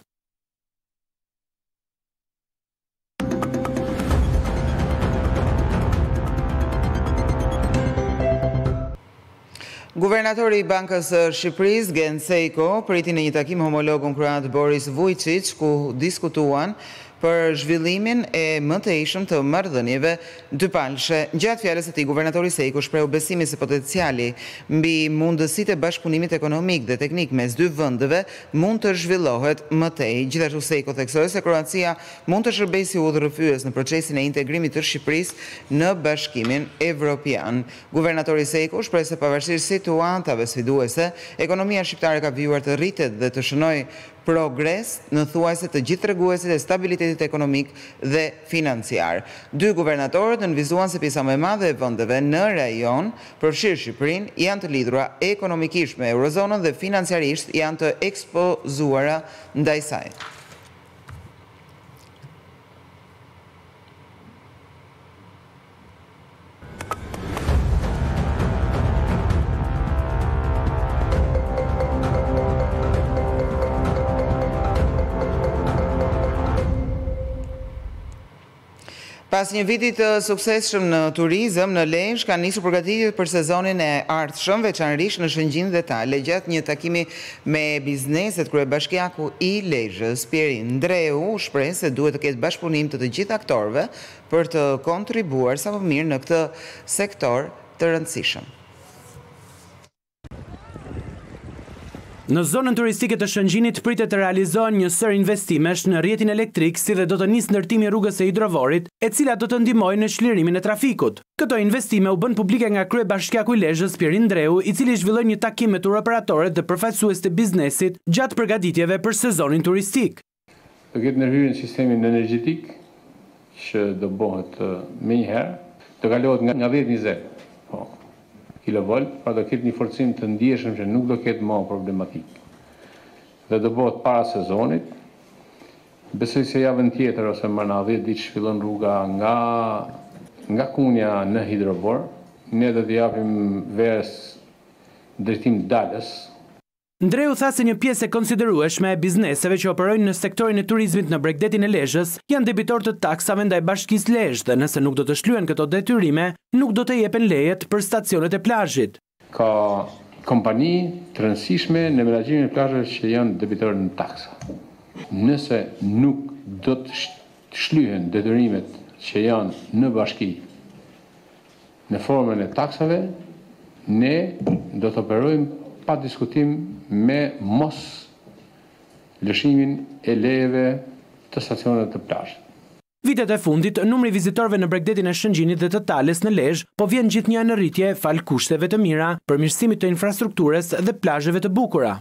Guvernatori i Bankës së Shqipërisë, Gen Sejko, priti në një takim homologun kroat Boris Vujčić, ku diskutuan për zhvillimin e mëtejshëm të marrëdhënieve dypalshe. Gjatë fjalës së tij, guvernatori Sejku shprehu besimin se potenciali mbi mundësitë e bashkëpunimit ekonomik dhe teknik mes dy vendeve mund të zhvillohet më tej. Gjithashtu Sejku theksoi se Kroacia mund të shërbejë si udhërrëfyes në procesin e integrimit të Shqipërisë në Bashkimin Evropian. Guvernatori Sejku shpreh se pavarësisht situatave sfiduese, ekonomia shqiptare ka vijur të rritet dhe të shënojë progres në thuajse të gjithë treguesit e stabilitetit ekonomik dhe financiar. Dy guvernatorët nënvizuan se pjesa më e madhe e vendeve në rajon, përfshirë Shqipërinë, janë të lidhura ekonomikisht me eurozonën dhe financiarisht janë të ekspozuara ndaj saj. Pas një viti të suksesshëm në turizëm, në Lezhë kanë nisur përgatitjet për sezonin e ardhshëm, veçanërisht në Shëngjin dhe Tale. Gjatë një takimi me bizneset, kryebashkiaku i Lezhës, Pierin Ndreu, shpreh se duhet të ketë bashkëpunim të të gjithë aktorëve për të kontribuar sa më mirë në këtë sektor të rëndësishëm. Në zonën turistike të Shëngjinit pritet të realizohen një sër investimesh në rrjetin elektrik, si dhe do të nisë ndërtimi rrugës së hidrovorit, e cila do të ndihmojë në çlirimin e trafikut. Këto investime u bën publike nga kryebashkiaku i Lezhës, Pierin Ndreu, i cili zhvilloi një takim me turoperatorët dhe përfaqësues të biznesit gjatë përgatitjeve për sezonin turistik. Do ketë ndërhyrje në sistemin energjetik që do bëhet më një herë, do kalohet nga dhjetë njëzet. Po. kilovolt, pra do ketë një forcim të ndjeshëm që nuk do ketë më problematik. Dhe do bëhet para sezonit. Besoj se javën tjetër ose më në dhjetë ditë shfillon rruga nga nga Kunja në Hidrovor. Ne do t'i japim verës drejtim Dalës. Ndreu tha se një pjesë e konsiderueshme e bizneseve që operojnë në sektorin e turizmit në Bregdetin e Lezhës janë debitor të taksave ndaj Bashkisë Lezhë dhe nëse nuk do të shlyen këto detyrime, nuk do të jepen lejet për stacionet e plazhit. Ka kompani të rëndësishme në menaxhimin e plazheve që janë debitorë në taksa. Nëse nuk do të shlyhen detyrimet që janë në bashki në formën e taksave, ne do të operojmë pa diskutim me mos lëshimin e lejeve të stacionet të plazhit. Vitet e fundit, numri vizitorëve në Bregdetin e Shëngjinit dhe të Tales në Lezhë po vjen gjithnjë në rritje fal kushteve të mira, përmirësimit të infrastrukturës dhe plazheve të bukura.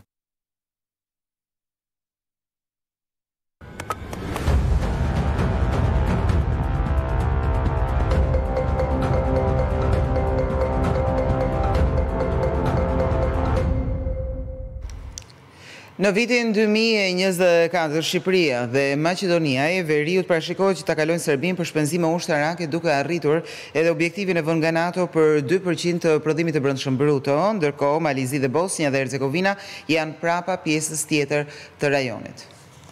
Në vitin dy mijë e njëzet e katër, Shqipëria dhe Maqedonia e Veriut parashikohet që ta kalojnë Serbinë për shpenzime ushtarake duke arritur edhe objektivin e vënë nga NATO për dy përqind të prodhimit të brendshëm bruto, ndërkohë Malizi dhe Bosnia dhe Hercegovina janë prapa pjesës tjetër të rajonit.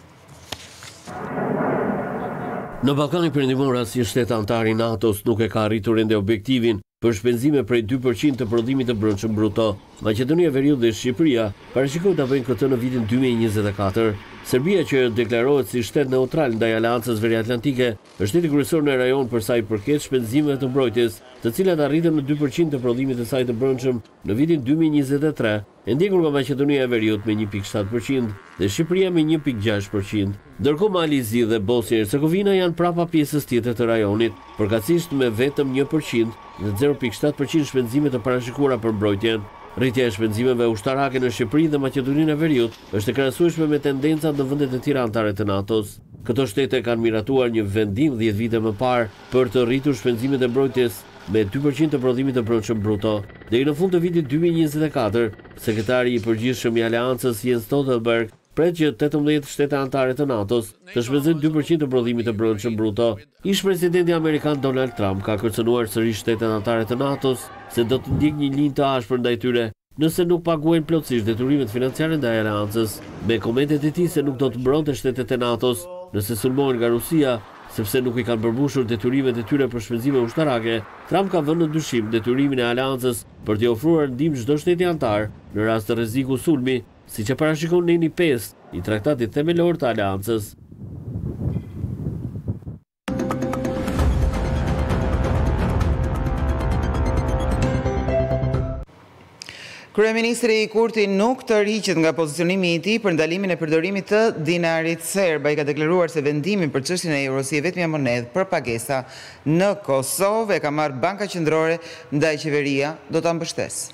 Në Ballkanin Perëndimor, asnjë shtet antar i NATO-s nuk e ka arritur ende objektivin për shpenzime prej dy përqind të prodhimit të brendshëm bruto. Maqedonia e Veriut dhe Shqipëria parashikohet ta bëjnë këtë në vitin dy mijë e njëzet e katër. Serbia, që deklarohet si shtet neutral ndaj Aleancës Veriatlantike, është shteti kryesor në rajon për sa i përket shpenzimeve të mbrojtjes, të cilat arritën në dy përqind të prodhimit të saj të brendshëm në vitin dy mijë e njëzet e tre, e ndjekur nga Maqedonia e Veriut me një pikë shtatë përqind dhe Shqipëria me një pikë gjashtë përqind. Ndërkohë Malizi dhe Bosnia e Hercegovina janë prapa pjesës tjetër të rajonit, përkatësisht me vetëm një përqind dhe zero pikë shtatë përqind shpenzime të parashikuara për mbrojtjen. Rritja e shpenzimeve ushtarake në Shqipëri dhe Maqedoninë e Veriut është e krahasueshme me tendencat në vendet e tjera anëtare të NATO-s. Këto shtete kanë miratuar një vendim dhjetë vite më parë për të rritur shpenzimet e mbrojtjes me dy përqind të prodhimit të brendshëm bruto. Deri në fund të vitit dy mijë e njëzet e katër, sekretari i përgjithshëm i Aleancës Jens Stoltenberg pret që tetëmbëdhjetë shtete anëtare të NATO-s të shpenzojnë dy përqind të prodhimit të brendshëm bruto. Ish presidenti amerikan Donald Trump ka kërcënuar sërish shtetet anëtare të NATO-s se do të ndjek një linjë të ashpër ndaj tyre nëse nuk paguajnë plotësisht detyrimet financiare ndaj Aleancës, me komentet e tij se nuk do të mbronte shtetet e NATO-s nëse sulmohen nga Rusia, sepse nuk i kanë përmbushur detyrimet e tyre për shpenzime ushtarake. Trump ka vënë në dyshim detyrimin e Aleancës për t'i ofruar ndihmë çdo shteti anëtar në rast të rreziku sulmi, siç e parashikon Neni pesë i Traktatit Themelor të Aleancës. Kryeministri Kurti nuk të rriqet nga pozicionimi i tij për ndalimin e përdorimit të dinarit serb. Ai ka deklaruar se vendimin për çështjen e euros si e vetmja monedhë për pagesa në Kosovë e ka marrë Banka Qendrore, ndaj qeveria do ta mbështesë.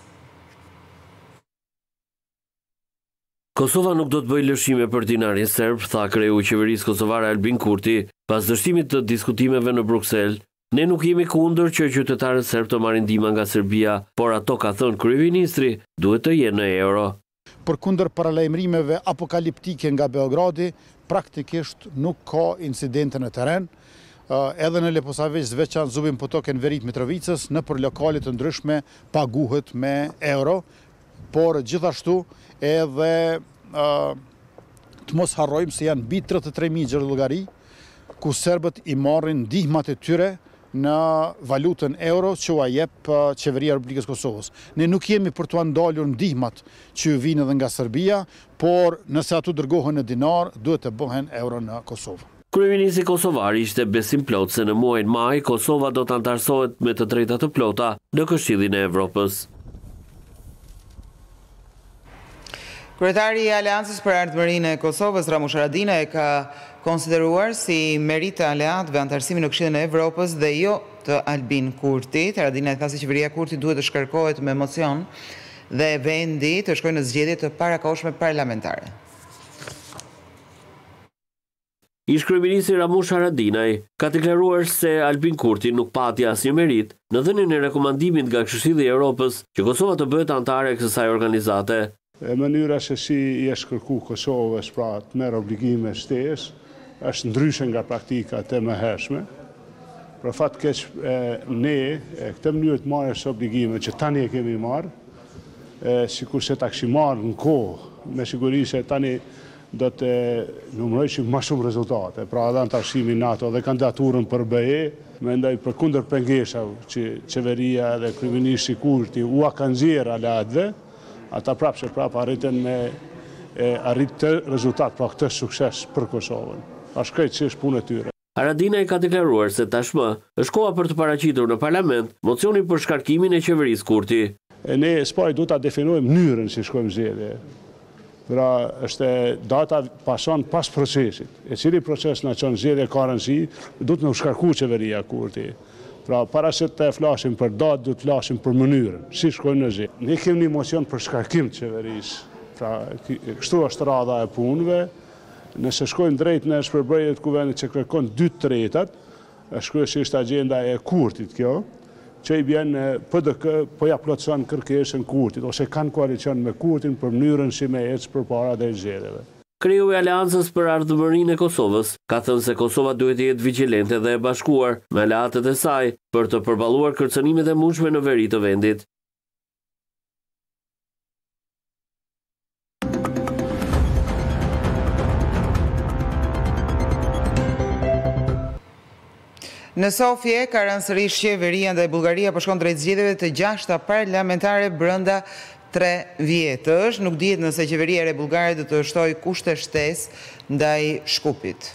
Kosova nuk do të bëjë lëshime për dinarin serb, tha kreu i qeverisë kosovare Albin Kurti, pas dështimit të diskutimeve në Bruksel. Ne nuk jemi kundër që qytetarët serb të marrin ndihmë nga Serbia, por ato, ka thënë kryeministri, duhet të jenë në euro. Përkundër paralajmërimeve apokaliptike nga Beogradi, praktikisht nuk ka incidente në terren. Edhe në Leposavić, veçanë Zubin Potok e në Verit Mitrovicës, në për lokalit të ndryshme paguhet me euro, por gjithashtu edhe të mos harrojmë se janë mbi tridhjetë e tre mijë gjallëllogari, ku serbët i marrin ndihmat e tyre në valutën euro që u jep qeveria e Republikës Kosovës. Ne nuk jemi për të ndalur ndihmat që ju vinë edhe nga Serbia, por nëse ato dërgohen në dinar, duhet të bëhen euro në Kosovë. Kryeministri kosovar ishte besim plot se në muajin maj Kosova do të antarësohet me të drejta të plota në Këshillin e Evropës. Kryetari i Aleancës për Ardhmërinë e Kosovës, Ramush Haradinaj, e ka konsideruar si merit të aleatëve antarësimin në Këshillin e Evropës dhe jo të Albin Kurti. Haradinaj tha se qeveria Kurti duhet të shkarkohet me emocion dhe vendi të shkojë në zgjedhje të parakohshme parlamentare. Ish kryeministri Ramush Haradinaj ka deklaruar se Albin Kurti nuk pati asnjë merit në dhënien e rekomandimit nga Këshilli i Evropës që Kosova të bëhet anëtare e kësaj organizate. E mënyra se si i është kërku Kosovës pra të merë obligime shtesë, është ndryshe nga praktikat e mëhershme. Për fat keq ne e këtë mënyrë të marrjes së obligime që tani e kemi marrë, sikur se ta kishim marrë në kohë, me siguri se tani do të numërojmë më shumë rezultate. Pra edhe antarësimi NATO dhe kandidaturën për B E, mendoj përkundër pengesave që qeveria dhe kryeministri Kurti u ka nxjerrë aleatëve, ata prapë që prapë arritën me arrit të rezultat, pra këtë sukses për Kosovën. Ashtë krejtë që është punë e tyre. Haradinaj ka deklaruar se tashmë është koha për të paraqitur në parlament mocionin për shkarkimin e qeverisë Kurti. E ne spaj du ta definojmë mënyrën si shkojmë zgjedhje. Pra është data pason pas procesit. E cili proces në qënë zgjedhje ka rëndësi, du të në shkarku qeveria Kurti. Pra, para se të flasim për datë, du të flasim për mënyrën, si shkojnë në zgjedhje. Ne kemi një mocion për shkarkim të qeverisë. Pra, kështu është radha e punëve. Nëse shkojnë drejt në shpërbërjet kuvendit që kërkon dy tretat, është kryesisht agenda e Kurtit kjo, që i bjen P D K po ja plotëson kërkesën Kurtit, ose kanë koalicion me Kurtin për mënyrën si me ecë përpara dhe zgjedhjeve. Kreu i Aleancës për Ardhmërinë e Kosovës ka thënë se Kosova duhet të jetë vigjilente dhe e bashkuar me aleatët e saj për të përballuar kërcënimet e mundshme në veri të vendit. Në Sofje ka rënë sërish qeveria ndaj Bullgaria po shkon drejt zgjedhjeve të gjashta parlamentare brenda tre vjetësh. Nuk dihet nëse qeveria e bullgare do të shtojë kushte shtesë ndaj Shkupit.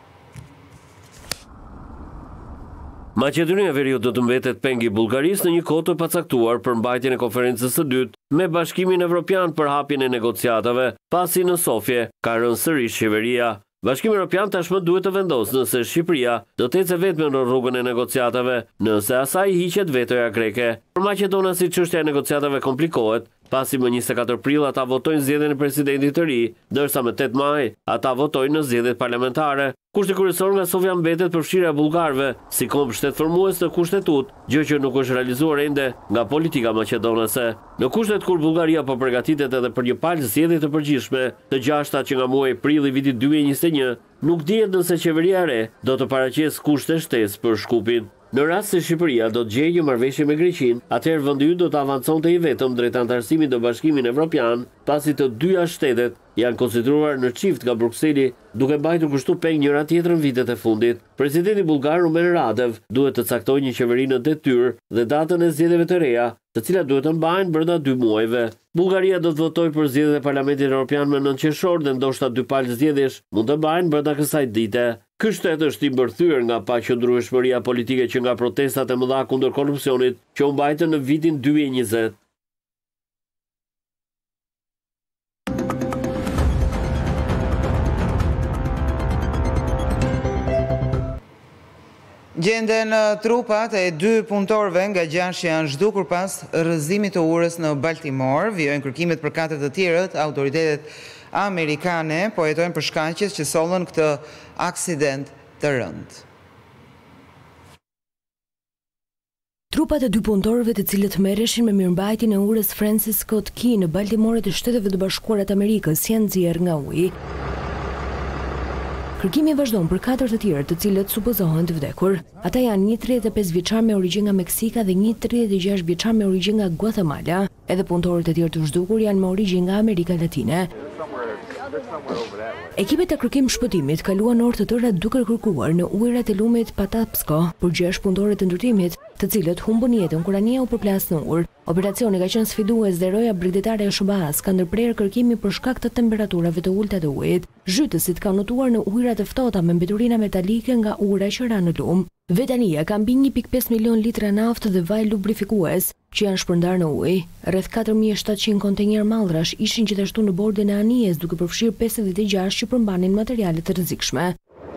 Maqedonia e Veriut do të mbetet peng i Bullgarisë në një kohë të pacaktuar për mbajtjen e konferencës së dytë me Bashkimin Evropian për hapjen e negociatave, pasi në Sofje ka rënë sërish qeveria. Bashkimi Evropian tashmë duhet të vendosë nëse Shqipëria do të ecë vetëm në rrugën e negociatave, nëse asaj hiqet vetoja greke. Për Maqedonasit çështja e negociatave komplikohet, pasi më njëzet e katër prill ata votojnë zgjedhjen e presidentit të ri, ndërsa më tetë maj ata votojnë në zgjedhjet parlamentare. Kushti kryesor nga Sofja mbetet përfshirja e bullgarëve si komb shtetformues të kushtetut, gjë që nuk është realizuar ende nga politika maqedonase. Në kushtet kur Bullgaria po përgatitet edhe për një palë zgjedhje të përgjithshme, të gjashta që nga muaji prill i vitit dy mijë e njëzet e një, nuk dihet nëse qeveria e re do të paraqesë kushte shtesë për Shkupin. Në rast se Shqipëria do të gjejë një marrëveshje me Greqinë, atëherë vendi yt do të avanconte i vetëm drejt antarësimit në Bashkimin Evropian, pasi të dyja shtetet janë konsideruar në çift nga Brukseli, duke mbajtur kështu peng njëra tjetrën vitet e fundit. Presidenti bullgar Rumen Radev duhet të caktojë një qeveri në detyrë dhe datën e zgjedhjeve të reja, të cilat duhet të mbahen brenda dy muajve. Bullgaria do të votojë për zgjedhjet e Parlamentit Evropian më nëntë qershor dhe ndoshta dy palë zgjedhjesh mund të mbahen brenda kësaj dite. Ky shtet është i mbërthyer nga paqëndrueshmëria politike që nga protestat e mëdha kundër korrupsionit që u mbajtën në vitin dy mijë e njëzet. Gjenden trupat e dy punëtorëve nga gjashtë që janë zhdukur pas rrëzimit të urës në Baltimore. Vijojnë kërkimet për katër të tjerët. Autoritetet amerikane po hetojnë për shkaqjes që sollën këtë aksident të rëndë. Trupat e dy punëtorëve të cilët merreshin me mirëmbajtjen e urës Francis Scott Key në Baltimore të Shteteve të Bashkuara të Amerikës janë nxjerrë nga uji. Kërkimi vazhdon për katër të tjerë të cilët supozohen të vdekur. Ata janë një tridhjetë e pesë vjeçar me origjinë nga Meksika dhe një tridhjetë e gjashtë vjeçar me origjinë nga Guatemala. Edhe punëtorët e tjerë të zhdukur janë me origjinë nga Amerika Latine. Ekipet e kërkim shpëtimit kaluan orë të tëra duke kërkuar në ujërat e lumit Patapsco për gjashtë punëtorë të ndërtimit, të cilët humbën jetën kur anija u përplas në ujë. Operacioni ka qenë sfidues dhe roja bregdetare e S B A-s ka ndërprerë kërkimi për shkak të temperaturave të ulta të ujit. Zhytësit kanë notuar në ujërat e ftohta me mbeturina metalike nga ujëra që ranë në lum. Vetë anija ka mbi një pikë pesë milion litra naftë dhe vaj lubrifikues që janë shpërndarë në ujë. Rreth katër mijë e shtatëqind kontenjer mallrash ishin gjithashtu në bordin e anijes, duke përfshirë pesëdhjetë e gjashtë që përmbanin materiale të rrezikshme.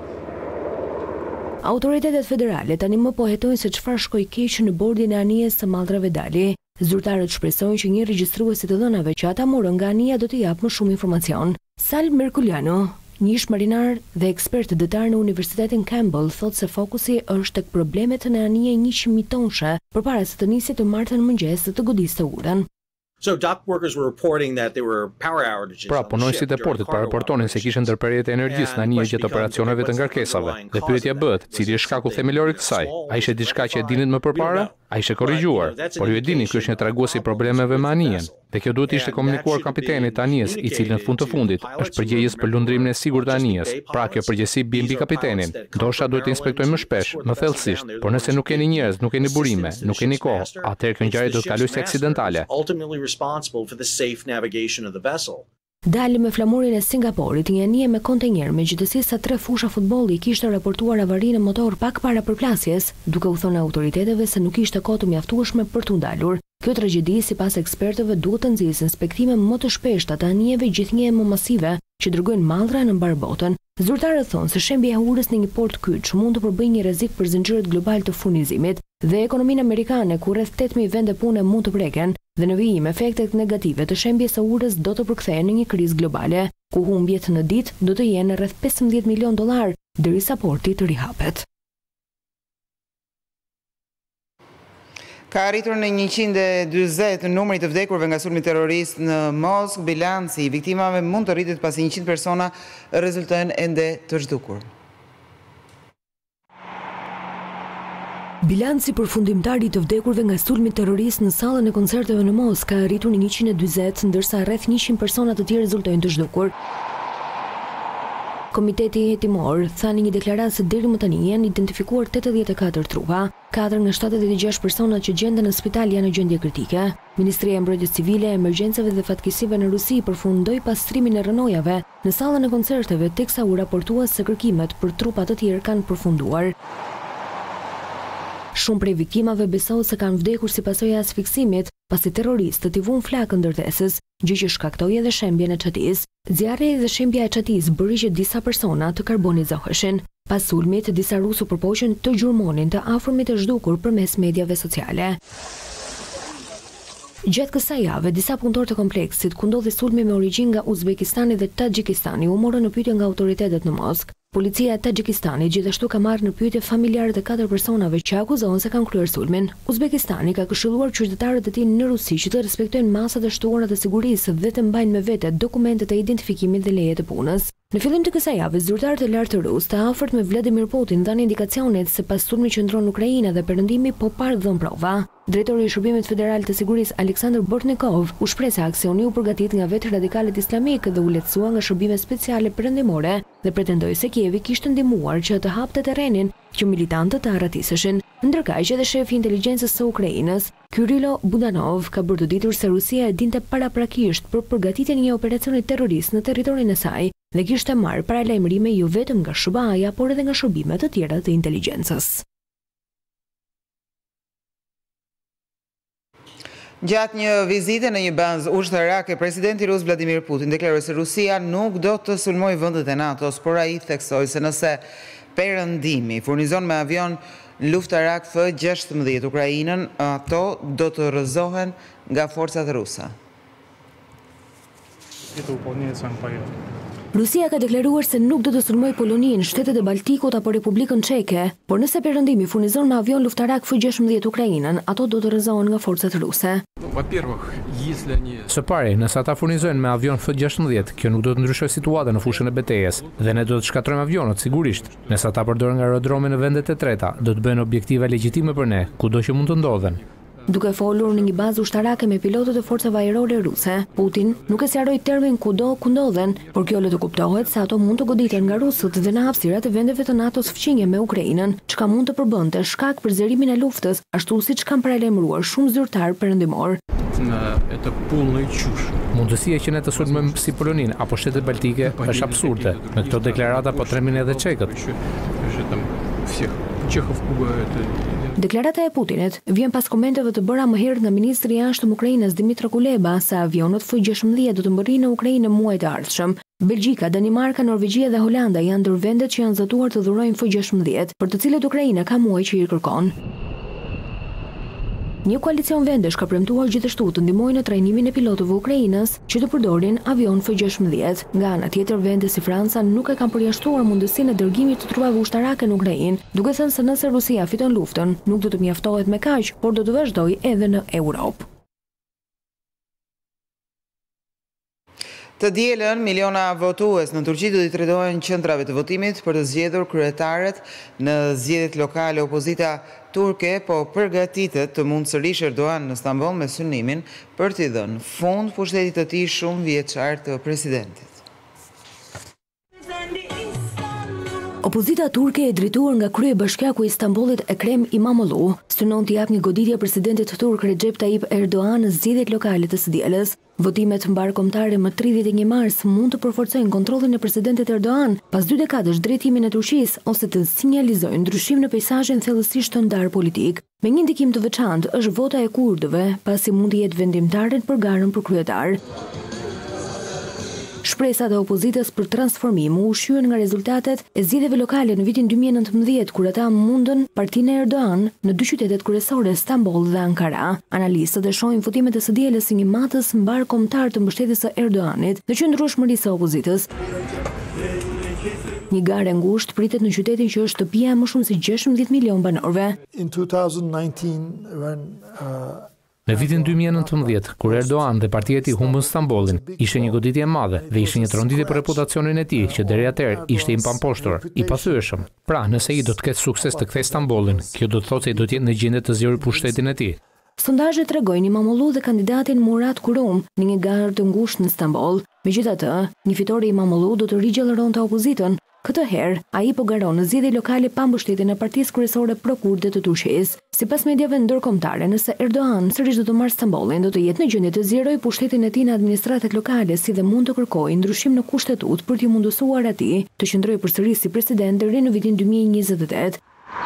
Autoritetet federale tani më po hetojnë se çfarë shkoi keq në bordin e anijes së mallrave Dali. Zyrtarët shpresojnë që një regjistrues të dhënave që ata morën nga anija do të japë më shumë informacion. Sal Merculiano, një ish marinar dhe ekspert dëtar në Universitetin Campbell, thotë se fokusi është tek problemet në anije njëqind mijë tonshe përpara se të nisë të martën mëngjes të godiste urën. So dock workers were reporting that there were power outages. Pra, punonjësit e portit pa raportonin se kishin ndërprerje të energjisë në anije gjatë operacioneve të ngarkesave. Dhe pyetja bëhet, cili është shkaku themelor i kësaj? A ishte diçka që e dinit më përpara? A ishte korrigjuar? Por ju e dini ky është një tregues i problemeve me anijen. Dhe kjo duhet ishte komunikuar kapitenit të anijes, i cili në fund të fundit është përgjegjës për lundrimin e sigurt të anijes. Pra, kjo përgjegjësi bie mbi kapitenin. Ndoshta duhet të inspektojmë më shpesh, më thellësisht, por nëse nuk keni njerëz, nuk keni burime, nuk keni kohë, atëherë kjo ngjarje do të kalojë si aksidentale. Responsible for the safe navigation of the vessel. Dali me flamurin e Singaporit, një anije me kontenjer me gjithësi sa tre fusha futbolli kishte raportuar avarinë në motor pak para përplasjes, duke u thënë autoriteteve se nuk ishte kohë të mjaftueshme për t'u ndalur. Kjo tragjedi, sipas ekspertëve, duhet të nxjisë inspektime më të shpeshta të anijeve gjithnjë më masive që dërgojnë mallra në mbar botën. Zyrtarët thonë se shembja e urës në një port kyç mund të përbëjë një rrezik për zinxhirët global të furnizimit dhe ekonominë amerikane ku rreth tetë mijë vende pune mund të preken dhe në vijim efektet negative të shembjes së urës do të përkthehen në një krizë globale, ku humbjet në ditë do të jenë rreth pesëmbëdhjetë milion dollar derisa porti të rihapet. Ka arritur në njëqind e dyzet numri të vdekurve nga sulmi terrorist në Moskë. Bilanci i viktimave mund të rritet pasi njëqind persona rezultojnë ende të zhdukur. Bilanci përfundimtar i të vdekurve nga sulmi terrorist në sallën e koncerteve në Moskë ka arritur në njëqind e dyzet, ndërsa rreth njëqind persona të tjerë rezultojnë të zhdukur. Komiteti hetimor tha në një deklaratë se deri më tani janë identifikuar tetëdhjetë e katër trupa. katër nga shtatëdhjetë e gjashtë personat që gjenden në spital janë në gjendje kritike. Ministria e Mbrojtjes Civile, Emergjencave dhe Fatkeqësive në Rusi përfundoi pastrimin e rënojave në sallën e koncerteve, teksa u raportua se kërkimet për trupa të tjerë kanë përfunduar. Shumë prej viktimave besohet se kanë vdekur si pasojë e asfiksimit, pasi terroristët i vunë flakën ndërtesës, gjë që shkaktoi edhe shembjen e çatisë. Zjarri dhe shembja e çatisë bëri që disa persona të karbonizoheshin. Pas sulmit, disa rusë përpoqën të gjurmonin të afërmit e zhdukur përmes mediave sociale. Gjatë kësaj jave, disa punëtorë të kompleksit ku ndodhi sulmi me origjinë nga Uzbekistani dhe Taxhikistani u morën në pyetje nga autoritetet në Moskë. Policia e Taxhikistanit gjithashtu ka marrë në pyetje familjarët e katër personave që akuzohen se kanë kryer sulmin. Uzbekistani ka këshilluar qytetarët e tij në Rusi që të respektojnë masat e shtuara të sigurisë dhe të mbajnë me vete dokumentet e identifikimit dhe lejet e punës. Në fillim të kësaj jave, zyrtarët e lartë të Rus të afërt me Vladimir Putin dhanë indikacionet se pas sulmit që ndron në Ukrainë dhe perëndimi po parë dhën prova. Drejtori i Shërbimit Federal të Sigurisë Aleksandr Bortnikov u shpreh se aksioni u përgatit nga vetë radikalet islamik dhe u lehtësua nga shërbime speciale perëndimore dhe pretendoi se Kievi kishte ndihmuar që të hapte terrenin që militantët të arratiseshin. Ndërkaq që edhe shefi i inteligjencës së Ukrainës, Kyrilo Budanov, ka bërë të ditur se Rusia e dinte paraprakisht për përgatitjen e një operacioni terrorist në territorin e saj dhe kishte marrë paralajmërime jo vetëm nga S B A-ja, por edhe nga shërbime të tjera të inteligjencës. Gjatë një vizite në një bazë ushtarake, presidenti rus Vladimir Putin deklaroi se Rusia nuk do të sulmojë vendet e NATO-s, por ai theksoi se nëse perëndimi furnizon me avion në luftarak F gjashtëmbëdhjetë Ukrainën, ato do të rrëzohen nga forcat ruse. Rusia ka deklaruar se nuk do të sulmoj Poloninë, Shtetet e Baltikut apo Republikën Çeke, por nëse Perëndimi furnizon me avion luftarak F gjashtëmbëdhjetë Ukrainën, ato do të rrëzohen nga forcat ruse. Së pari, nëse ata furnizojnë me avion F gjashtëmbëdhjetë, kjo nuk do të ndryshojë situatën në fushën e betejës dhe ne do të shkatrojmë avionët sigurisht. Nëse ata përdoren nga aerodrome në vendet e treta, do të bëhen objektive legjitime për ne, kudo që mund të ndodhen. Duke folur në një bazë ushtarake me pilotët e forcave ajrore ruse, Putin nuk e sqaroi termin kudo ku ndodhen, por kjo le të kuptohet se ato mund të goditen nga rusët dhe në hapësirat e vendeve të NATO-s fqinje me Ukrainën, çka mund të përbënte shkak për zërimin e luftës, ashtu siç kanë paralajmëruar shumë zyrtar perëndimor. Mundësia që ne të sulmojmë si Poloninë apo Shtetet Baltike është absurde. Me këto deklarata po tremin edhe çekët. Deklarata e Putinit vjen pas komenteve të bëra më herët nga ministri i jashtëm Ukrainës Dmytro Kuleba se avionët F gjashtëmbëdhjetë do të mbërrinë në Ukrainë në muajt e ardhshëm. Belgjika, Danimarka, Norvegjia dhe Holanda janë ndër vendet që janë zëtuar të dhurojnë F gjashtëmbëdhjetë, për të cilët Ukraina ka muaj që i kërkon. Një koalicion vendesh ka premtuar gjithashtu të ndihmojnë në trajnimin e pilotëve ukrainës që të përdorin avion F gjashtëmbëdhjetë. Nga ana tjetër, vende si Franca nuk e kanë përjashtuar mundësinë e dërgimit të trupave ushtarake në Ukrainë, duke thënë se nëse Rusia fiton luftën, nuk do të mjaftohet me kaq, por do të vazhdojë edhe në Europë. Të dielën, miliona votues në Turqi do t'i tredohen qendrave të votimit për të zgjedhur kryetaret në zgjedhjet lokale. Opozita turke po përgatitet të mund sërish Erdogan në Stamboll me synimin për t'i dhënë fund pushtetit të tij shumë vjeçar të presidentit. Opozita turke e drejtuar nga kryebashkiaku i Stambollit Ekrem Imamoglu synon t'i jap një goditje presidentit turk Recep Tayyip Erdogan në zgjedhjet lokale të së dielës. Votimet mbarkombëtare më tridhjetë e një mars mund të përforcojnë kontrollin e presidentit Erdogan pas dy dekadash drejtimin e Turqisë ose të sinjalizojnë ndryshim në peizazhin thellësisht të ndar politik. Me një ndikim të veçantë është vota e kurdëve, pasi mund të jetë vendimtare për garën për kryetar. Shpresat e opozitës për transformim u ushqyen nga rezultatet e zgjedhjeve lokale në vitin dy mijë e nëntëmbëdhjetë, kur ata mundën partinë e Erdogan në dy qytetet kryesore, Stamboll dhe Ankara. Analistët e shohin votimet e së dielës si një matës mbarkombëtar të mbështetjes së Erdoganit dhe qëndrueshmërisë së opozitës. Një garë e ngushtë pritet në qytetin që është shtëpia e më shumë se gjashtëmbëdhjetë milion banorëve. In twenty nineteen when uh... Në vitin dy mijë e nëntëmbëdhjetë, kur Erdogan dhe partia e tij humbën Stambollin, ishte një goditje e madhe dhe ishte një tronditje për reputacionin e tij, që deri atëherë ishte i pamposhtur, i pathyeshëm. Pra, nëse ai do të ketë sukses të kthejë Stambollin, kjo do të thotë se ai do të jetë në gjendje të zgjerë pushtetin e tij. Sondazhet tregojnë Imamoglu dhe kandidatin Murat Kurum në një garë të ngushtë në Stamboll. Megjithatë, një fitore Imamoglu do të rigjallëronte opozitën. Këtë herë, ai po garon në zgjedhje lokale pa mbështetjen e partisë kryesore pro-kurde të Turqisë. Sipas mediave ndërkombëtare, nëse Erdogan sërish do të marrë Stambollin, do të jetë në gjendje të zgjerojë pushtetin e tij në administratat lokale, si dhe mund të kërkojë ndryshim në kushtetut për t'i mundësuar atij të qëndrojë përsëri si president deri në vitin dy mijë e njëzet e tetë.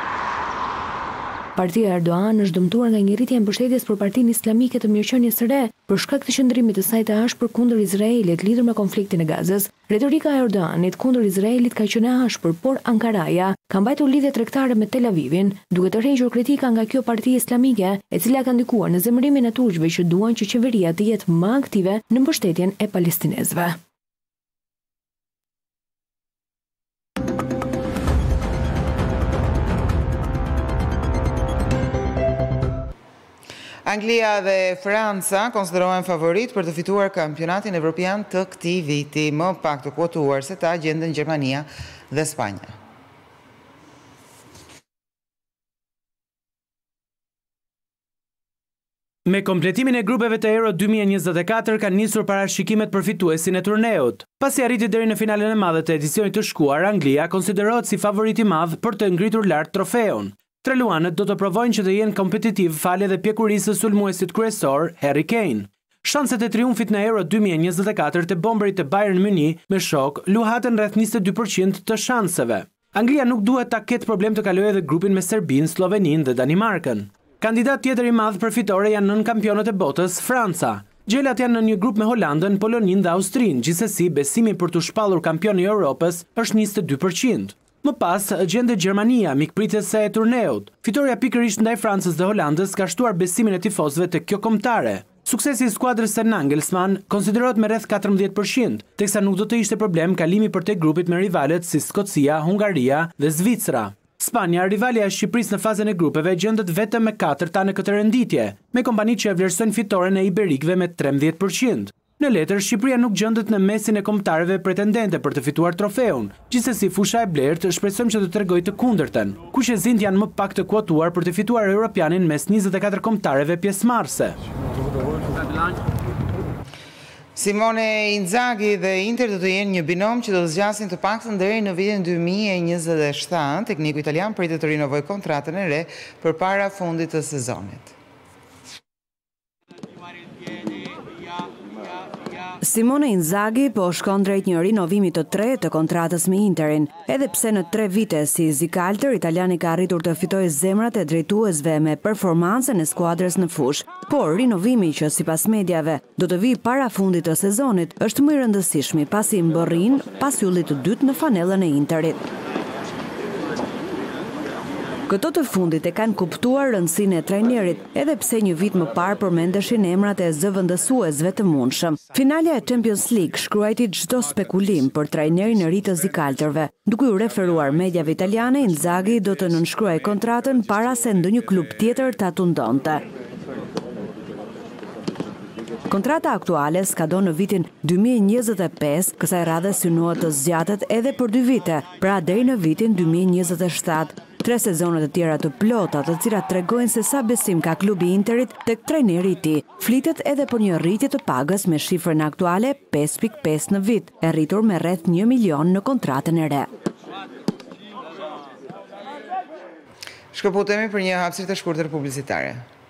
Partia e Erdogan është dëmtuar nga një rritje e mbështetjes për Partinë Islamike të Mirëqenies së Re për shkak të qëndrimit të saj të ashpër kundër Izraelit lidhur me konfliktin e Gazës. Retorika e Erdoganit kundër Izraelit ka qenë e ashpër, por Ankaraja ka mbajtur lidhje tregtare me Tel Avivin, duke tërhequr kritika nga kjo parti islamike, e cila ka ndikuar në zemërimin e turqëve që duan që qeveria të jetë më aktive në mbështetjen e palestinezëve. Anglia dhe Franca konsiderohen favorit për të fituar kampionatin evropian të këtij viti. Më pak të kuotuar se ta gjenden Gjermania dhe Spanja. Me kompletimin e grupeve të Euro dy mijë e njëzet e katër kanë nisur parashikimet për fituesin e turneut. Pasi arriti deri në finalen e madhe të edicionit të shkuar, Anglia konsiderohet si favorit i madh për të ngritur lart trofeun. Treluanët do të provojnë që të jenë kompetitiv falë dhe pjekurisë së sulmuesit kryesor Harry Kane. Shanset e triumfit në Euro dy mijë e njëzet e katër të bomberit të Bayern Munich me shok luhaten rreth njëzet e dy përqind të shanseve. Anglia nuk duhet ta ketë problem të kalojë edhe grupin me Serbinë, Sloveninë dhe Danimarkën. Kandidat tjetër i madh për fitore janë nën kampionët e botës, Franca. Gjelat janë në një grup me Holandën, Poloninë dhe Austrinë, gjithsesi besimi për të shpallur kampioni i Europës është njëzet e dy përqind. Më pas, gjende Gjermania, mikpritëse e turneut. Fitoria pikërisht ndaj Francës dhe Holandës ka shtuar besimin e tifozëve të kjo kombëtare. Suksesi i skuadrës së Nagelsmann konsiderohet me rreth katërmbëdhjetë përqind, teksa nuk do të ishte problem kalimi përtej grupit me rivalet si Skocia, Hungaria dhe Zvicra. Spanja, rivalja e Shqipërisë në fazën e grupeve, gjendet vetëm me katërta në këtë renditje, me kompanitë që e vlerësojnë fitoren e iberikëve me trembëdhjetë përqind. Në letër, Shqipëria nuk gjendet në mesin e kombëtarëve pretendente për të fituar trofeun. Gjithsesi, fusha e blertë shpresojmë që të tregojë të kundërtën. Kushezint janë më pak të kuotuar për të fituar Europianin mes njëzet e katër kombëtarëve pjesëmarrëse. Simone Inzaghi dhe Inter do të jenë një binom që do të zgjasin të paktën deri në vitin dy mijë e njëzet e shtatë. Tekniku italian pritet të rinovojë kontratën e re përpara fundit të sezonit. Simone Inzaghi po shkon drejt një rinovimi të tretë të kontratës me Interin, edhe pse në tre vite si zikaltër, italiani ka arritur të fitojë zemrat e drejtuesve me performancën e skuadrës në fushë, por rinovimi që sipas mediave do të vijë para fundit të sezonit është më i rëndësishmi pasi mbërrin pas yllit të dytë në fanellën e Interit. Këto të fundit e kanë kuptuar rëndësinë e trajnerit, edhe pse një vit më parë përmendeshin emrat e zëvendësuesve të mundshëm. Finalja e Champions League shkruajti çdo spekulim për trajnerin e ri të zikaltërve. Duke u referuar mediave italiane, Inzaghi do të nënshkruajë kontratën para se ndonjë klub tjetër ta tundonte. Kontrata aktuale skadon në vitin dy mijë e njëzet e pesë, kësaj radhe synohet të zgjatet edhe për dy vite, pra deri në vitin dy mijë e njëzet e shtatë. Tre sezonet e tjera të plota, të cilat tregojnë se sa besim ka klubi Interit tek trajneri i tij. Flitet edhe për një rritje të pagës me shifrën aktuale pesë pikë pesë në vit, e rritur me rreth një milion në kontratën e re. Shkëputemi për një hapësirë të shkurtër publicitare.